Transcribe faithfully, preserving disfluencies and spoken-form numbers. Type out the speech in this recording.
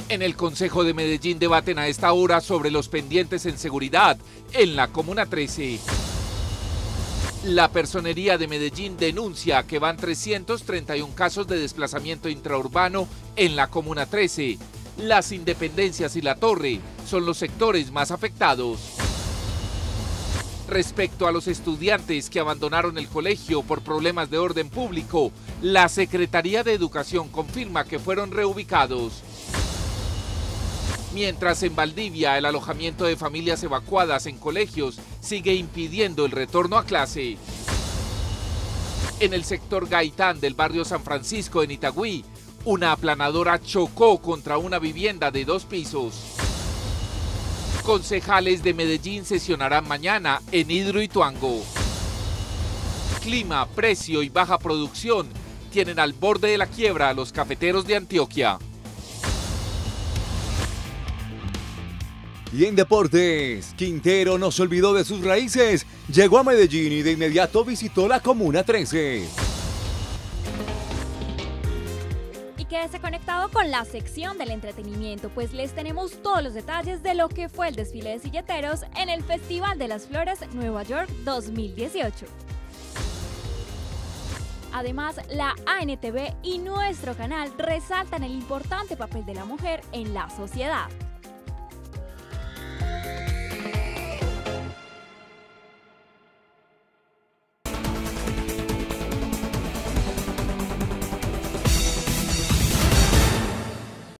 En el Consejo de Medellín debaten a esta hora sobre los pendientes en seguridad en la Comuna trece. La Personería de Medellín denuncia que van trescientos treinta y uno casos de desplazamiento intraurbano en la Comuna trece. Las Independencias y La Torre son los sectores más afectados. Respecto a los estudiantes que abandonaron el colegio por problemas de orden público, la Secretaría de Educación confirma que fueron reubicados. Mientras en Valdivia el alojamiento de familias evacuadas en colegios sigue impidiendo el retorno a clase. En el sector Gaitán del barrio San Francisco en Itagüí, una aplanadora chocó contra una vivienda de dos pisos. Concejales de Medellín sesionarán mañana en Hidroituango. Clima, precio y baja producción tienen al borde de la quiebra a los cafeteros de Antioquia. Y en deportes, Quintero no se olvidó de sus raíces, llegó a Medellín y de inmediato visitó la Comuna trece. Y quédese conectado con la sección del entretenimiento, pues les tenemos todos los detalles de lo que fue el desfile de silleteros en el Festival de las Flores Nueva York dos mil dieciocho. Además, la A N T V y nuestro canal resaltan el importante papel de la mujer en la sociedad.